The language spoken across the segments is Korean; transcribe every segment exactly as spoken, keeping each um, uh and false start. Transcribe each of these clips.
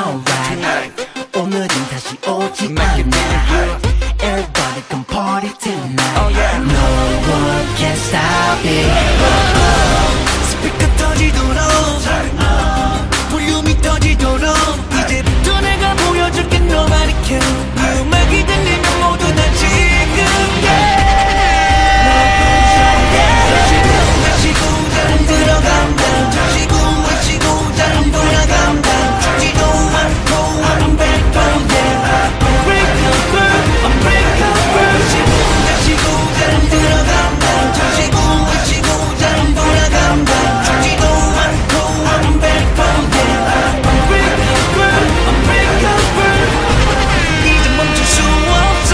alright. 오늘은 다시 오지 않아. Everybody come party tonight. No one can stop it. 스피커 터지도록 볼륨이 터지도록 이제부터 내가 보여줄게. Nobody can. 이 음악이 들리면 모두 다 지금 마시고 잘 들어간다. 마시고 마시고 잘 돌아간다. 죽지도 않고 Unbreakable yeah. Unbreakable Unbreakable 마시고 마시고 잘 들어간다. 마시고 마시고 잘 돌아간다. 죽지도 않고 Unbreakable yeah. Unbreakable Unbreakable 이제 멈출 수 없어.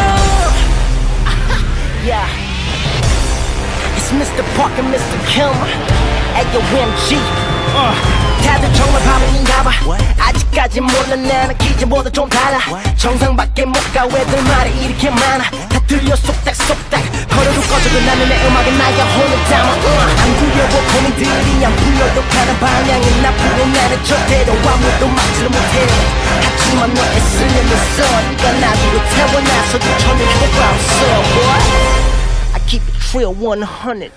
Yeah, it's Mister Park and Mister Kim. Ayo M G. Uh, 다들 정말 밤인가봐. 아직까지 몰라. 나는 기존보다 좀 달라. 정상밖에 못 가. 왜들 말이 이렇게 많아. 다 들려 속닥 속닥. 거리로 꺼져도 나는 내 음악은 나의 혼을 담아. uh, 안 구려고 고민들이 안 풀려도 가는 방향은 나쁘고 나는 절대로 아무도 막지를 못해. 하지만 너 애쓰면 있어. 네가 나비로 태어나서도 전혀 효과 없어. Boy, I keep it real one hundred.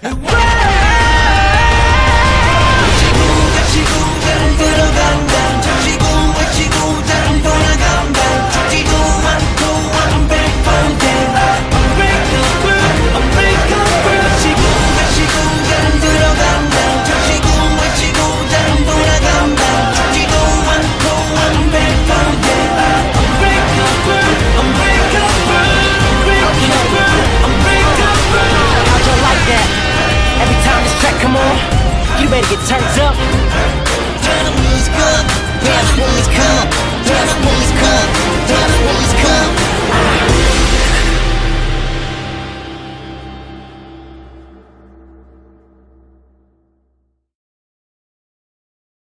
마시고 잘 들어간다. 마시고 마시고 잘 돌아간다. 죽지도 않고 Unbreakable yeah. Unbreakable Unbreakable 마시고 마시고 잘 들어간다. 마시고 마시고 잘 돌아간다. 죽지도 않고 Unbreakable yeah. Unbreakable Unbreakable Unbreakable Unbreakable How'd you like that? Every time this track come on, you better get turned up.